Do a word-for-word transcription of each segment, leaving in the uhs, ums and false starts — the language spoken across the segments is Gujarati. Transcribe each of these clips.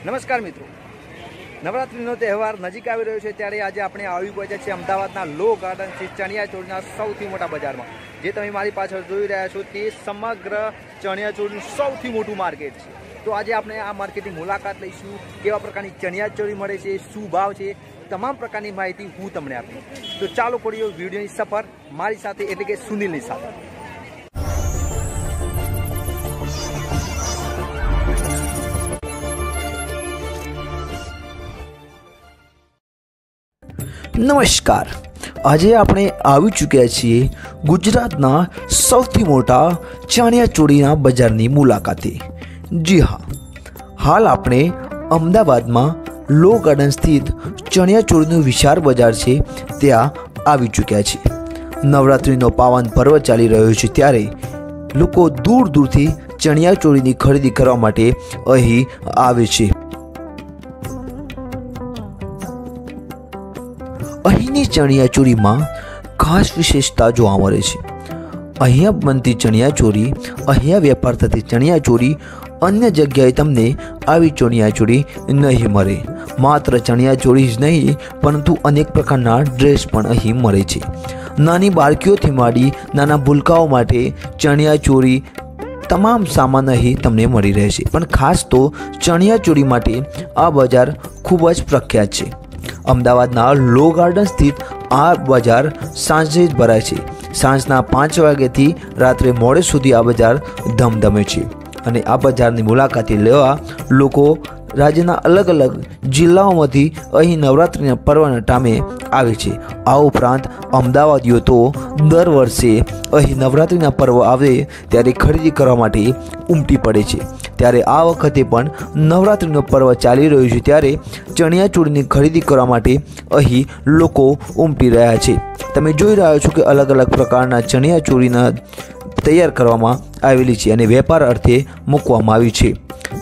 નમસ્કાર મિત્રો, નવરાત્રિનો તહેવાર નજીક આવી રહ્યો છે ત્યારે આજે આપણે આવી પહોંચ્યા છીએ અમદાવાદના લો ગાર્ડન છે ચણિયાચોળીના સૌથી મોટા બજારમાં। જે તમે મારી પાછળ જોઈ રહ્યા છો તે સમગ્ર ચણિયાચોળીનું સૌથી મોટું માર્કેટ છે। તો આજે આપણે આ માર્કેટની મુલાકાત લઈશું, કેવા પ્રકારની ચણિયાચોળી મળે છે, શું ભાવ છે, તમામ પ્રકારની માહિતી હું તમને આપીશ। તો ચાલો પડીએ વિડીયોની સફર મારી સાથે, એટલે કે સુનિલની સાથે। नमस्कार, आज આપણે આવી ચૂક્યા છીએ ગુજરાતના સૌથી મોટા ચણિયાચોળીના બજારની મુલાકાતે। જી હા, હાલ આપણે અમદાવાદમાં લો ગાર્ડન સ્થિત ચણિયાચોળીનું વિશાળ બજાર છે ત્યાં આવી ચૂક્યા છીએ। નવરાત્રિનો પાવન પર્વ ચાલી રહ્યો છે ત્યારે લોકો દૂર દૂરથી ચણિયાચોળીની ખરીદી કરવા માટે અહીં આવે છે। અહીંની ચણિયાચોળીમાં ખાસ વિશેષતા જોવા મળે છે। અહીંયા બનતી ચણિયાચોળી, અહીંયા વેપાર થતી ચણિયાચોળી અન્ય જગ્યાએ તમને આવી ચણિયાચોળી નહીં મળે। માત્ર ચણિયાચોળી જ નહીં પરંતુ અનેક પ્રકારના ડ્રેસ પણ અહીં મળે છે। નાની બાળકીઓથી માંડી નાના ભૂલકાઓ માટે ચણિયાચોળી તમામ સામાન અહીં તમને મળી રહેશે। પણ ખાસ તો ચણિયાચોળી માટે આ બજાર ખૂબ જ પ્રખ્યાત છે। અમદાવાદના લો ગાર્ડન સ્થિત આ બજાર સાંજે જ ભરાય છે। સાંજના પાંચ વાગ્યાથી રાત્રે મોડે સુધી આ બજાર ધમધમે છે અને આ બજારની મુલાકાતે લેવા લોકો રાજ્યના અલગ અલગ જિલ્લાઓમાંથી અહીં નવરાત્રિના પર્વના ટામે આવે છે। આ ઉપરાંત અમદાવાદીઓ તો દર વર્ષે અહીં નવરાત્રિના પર્વ આવે ત્યારે ખરીદી કરવા માટે ઉમટી પડે છે। ત્યારે આ વખતે પણ નવરાત્રિનો પર્વ ચાલી રહ્યું છે ત્યારે ચણિયાચોળીની ખરીદી કરવા માટે અહીં લોકો ઉમટી રહ્યા છે। તમે જોઈ રહ્યા છો કે અલગ અલગ પ્રકારના ચણિયાચોળીના તૈયાર કરવામાં આવેલી છે અને વેપાર અર્થે મૂકવામાં આવી છે।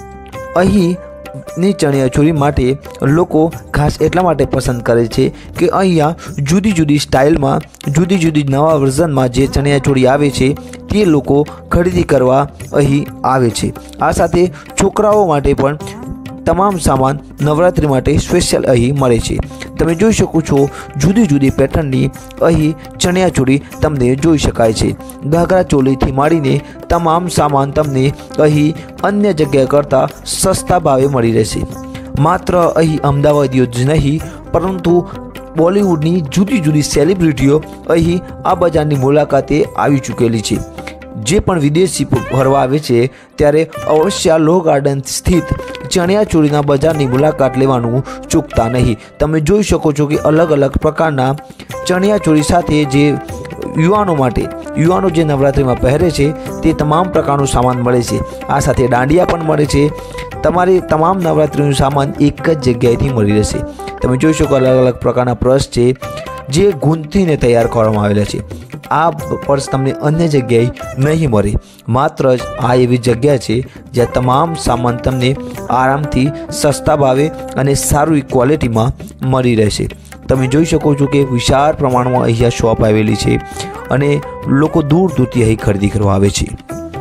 અહીંની ચણિયાચોળી માટે લોકો ખાસ એટલા માટે પસંદ કરે છે કે અહીંયા જુદી જુદી સ્ટાઇલમાં, જુદી જુદી નવા વર્ઝનમાં જે ચણિયાચોળી આવે છે તે લોકો ખરીદી કરવા અહીં આવે છે। આ સાથે છોકરાઓ માટે પણ તમામ સામાન નવરાત્રિ માટે સ્પેશિયલ અહીં મળે છે। તમે જોઈ શકો છો જુદી જુદી પેટર્નની અહીં ચણિયાચોળી તમને જોઈ શકાય છે। ઘાઘરા ચોલીથી માંડીને તમામ સામાન તમને અહીં અન્ય જગ્યા કરતાં સસ્તા ભાવે મળી રહેશે। માત્ર અહીં અમદાવાદીઓ જ નહીં પરંતુ બોલિવૂડની જુદી જુદી સેલિબ્રિટીઓ અહીં આ બજારની મુલાકાતે આવી ચૂકેલી છે। જે પણ વિદેશી ફરવા આવે છે ત્યારે અવશ્ય લો ગાર્ડન સ્થિત ચણિયાચોળીના બજારની મુલાકાત લેવાનું ચૂકતા નહીં। તમે જોઈ શકો છો કે અલગ અલગ પ્રકારના ચણિયાચોળી સાથે જે યુવાનો માટે યુવાનો જે નવરાત્રિમાં પહેરે છે તે તમામ પ્રકારનું સામાન મળે છે। આ સાથે દાંડિયા પણ મળે છે। તમારે તમામ નવરાત્રિનું સામાન એક જ જગ્યાએથી મળી રહેશે। તમે જોઈ શકો અલગ અલગ પ્રકારના પર્સ છે જે ગૂંથીને તૈયાર કરવામાં આવેલા છે। આ પર્સ તમને અન્ય જગ્યાએ નહીં મળે। માત્ર જ આ એવી જગ્યા છે જ્યાં તમામ સામાન તમને આરામથી સસ્તા ભાવે અને સારી ક્વોલિટીમાં મળી રહેશે। તમે જોઈ શકો છો કે વિશાળ પ્રમાણમાં અહીંયા શોપ આવેલી છે અને લોકો દૂર દૂરથી અહીં ખરીદી કરવા આવે છે।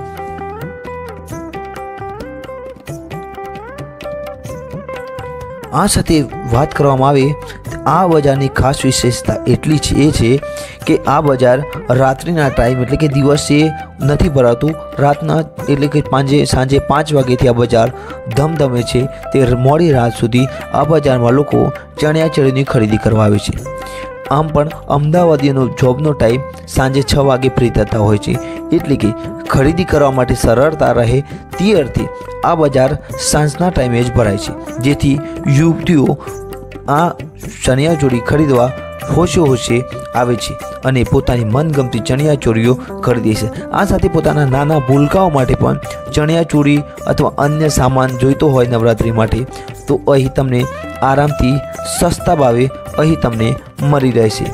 આ સાથે વાત કરવામાં આવે આ બજારની ખાસ વિશેષતા એટલી છે એ છે કે આ બજાર રાત્રિના ટાઈમ એટલે કે દિવસે નથી ભરાતું, રાતના એટલે કે પાંજે સાંજે પાંચ વાગ્યાથી આ બજાર ધમધમે છે। તે મોડી રાત સુધી આ બજારમાં લોકો ચણિયાચોળીની ખરીદી કરવા આવે છે। આમ પણ અમદાવાદીનો જોબનો ટાઈમ સાંજે છ વાગે ફ્રી થતા હોય છે, એટલે કે ખરીદી કરવા માટે સરળતા રહે તે અર્થે આ બજાર સાંજના ટાઈમે જ ભરાય છે, જેથી યુવતીઓ આ ચણિયાચોળી ખરીદવા હોશે હોશે આવે છે અને પોતાની મનગમતી ચણિયાચોળીઓ ખરીદે છે। આ સાથે પોતાના નાના ભૂલકાઓ માટે પણ ચણિયાચોળી અથવા અન્ય સામાન જોઈતો હોય નવરાત્રિ માટે તો અહીં તમને આરામથી સસ્તા ભાવે અહીં તમને મળી રહેશે।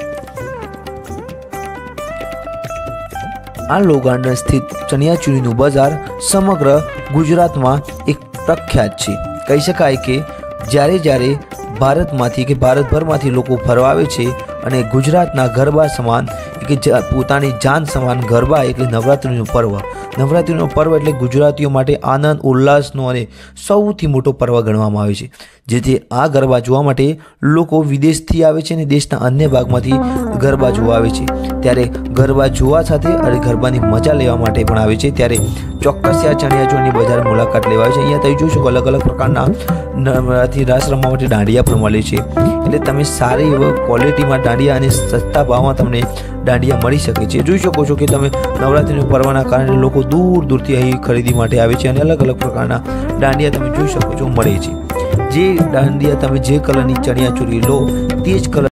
આ લો ગાર્ડન સ્થિત ચણિયાચોળીનું બજાર સમગ્ર ગુજરાતમાં એક પ્રખ્યાત છે। કહી શકાય કે જ્યારે જ્યારે ભારતમાંથી કે ભારતભરમાંથી લોકો ફરવા આવે છે અને ગુજરાતના ગરબા સમાન કે પોતાની જાન સમાન ગરબા એટલે નવરાત્રિનું પર્વ. નવરાત્રિનો પર્વ એટલે ગુજરાતીઓ માટે આનંદ ઉલ્લાસનો અને સૌથી મોટો પર્વ ગણવામાં આવે છે. જેથી આ ગરબા જોવા માટે લોકો વિદેશથી આવે છે અને દેશના અન્ય ભાગમાંથી ગરબા જોવા આવે છે. ત્યારે ગરબા જોવા સાથે અને ગરબાની મજા લેવા માટે પણ આવે છે. ત્યારે ચોક્કસ આ ચણિયાચોળની બજાર મુલાકાત લેવા આવે છે. અહીંયા તમે જોઈ શકો અલગ અલગ પ્રકારના નવરાત્રિ રાસ રમવા માટે દાંડિયા પણ મળે છે. એટલે તમે સારી એવી ક્વોલિટીમાં દાંડિયા અને સસ્તા ભાવમાં તમને દાંડિયા મળી શકે છે. જોઈ શકો છો કે તમે નવરાત્રિના પર્વના કારણે લોકો દૂર દૂરથી અહીં ખરીદી માટે આવે છે અને અલગ અલગ પ્રકારના દાંડિયા તમે જોઈ શકો છો મળે છે. જે દાંડિયા તમે જે કલરની ચણિયાચોળી લો તે જ કલર